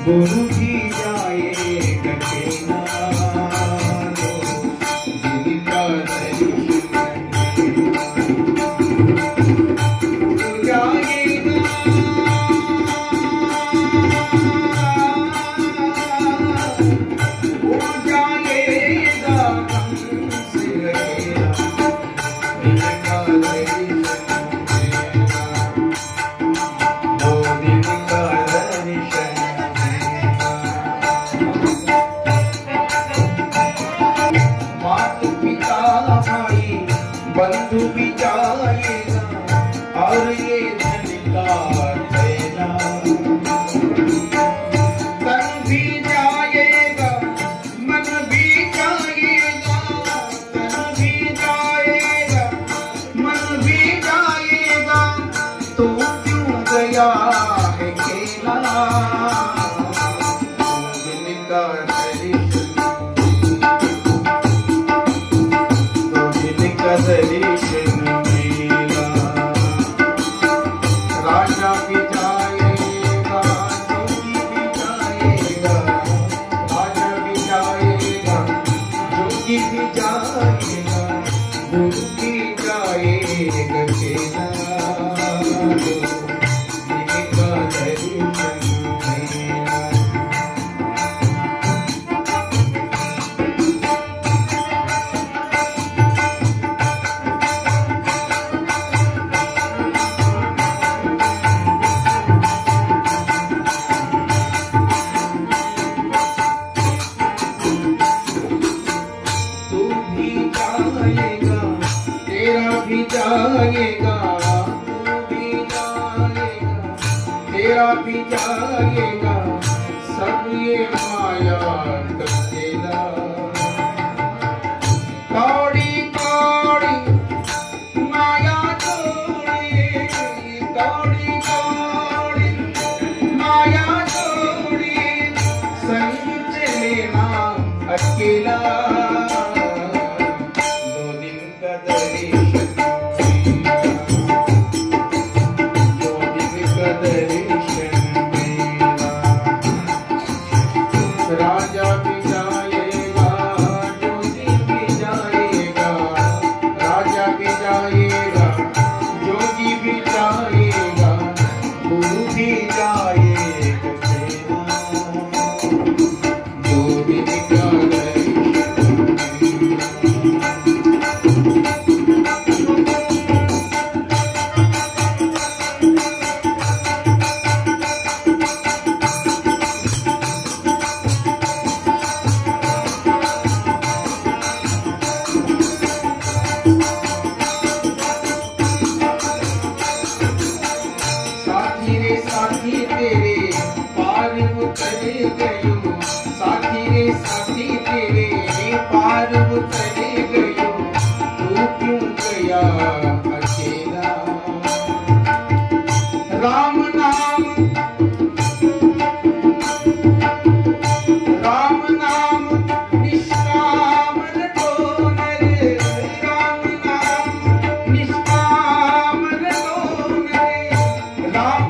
गुरु भी जाएगा किनारो, जिनका दर्शन गुरु जाएगा, गुरु जाएगा हमसे रहेगा, जिनका दर्शन वो जिनका दर्शन माता पिता भाई बंधु भी जाएगा और ये धन का थैला, तन भी जाएगा मन भी जाएगा, तन भी जाएगा मन भी जाएगा, तो क्यों गया है खेला, जिनका दर्शन मेरा, राजा भी जाएगा जोगी भी जाएगा, राजा भी जाएगा जोगी भी जाएगा, गुरु भी जाएगा किनारो, जिनका दर्शन मेरा। तेरा भी जाएगा, तू भी जाएगा, तेरा भी जाएगा, सब ये माया का खेला, कौड़ी कौड़ी माया तोड़े, कौड़ी कौड़ी माया तोड़े, संग चलेना अकेला, राजा भी जाएगा जोगी भी जाएगा, राजा भी जाएगा जोगी भी जाएगा, गुरु भी जाएगा जो जिनका साथी तेरे पार उतरे गयो, साथी रे साथी तेरे पार उतरे गयो, तू क्यों गया अकेला, राम नाम निष्काम रटो नरे, राम नाम निष्काम रटो नरे, राम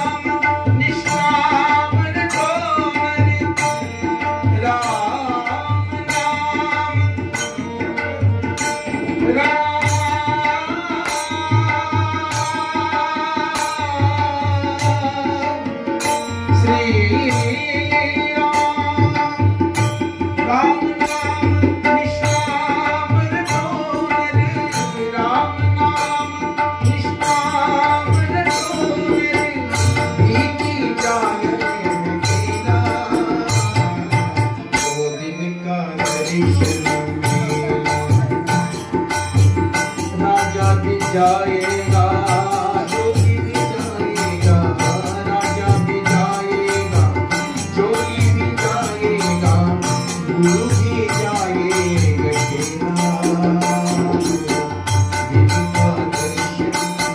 राजा भी जाएगा जोगी भी जाएगा, राजा भी जाएगा जोगी भी जाएगा, गुरु भी जाएगा किनारो, जिनका दर्शन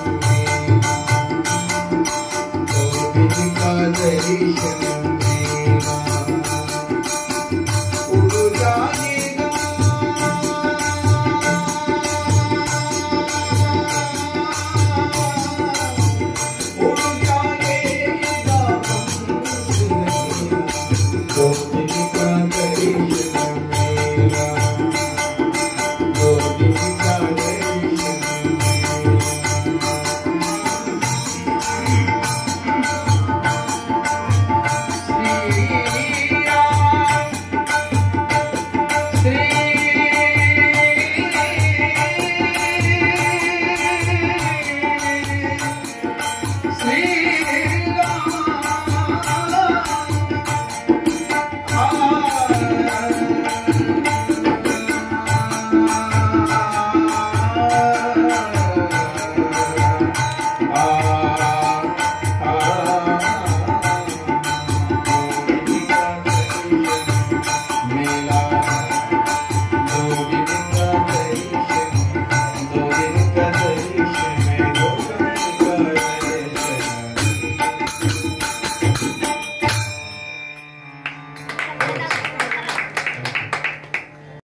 जिनका दर्शन उड़ जाएगा, उड़ जाएगा जाएगा।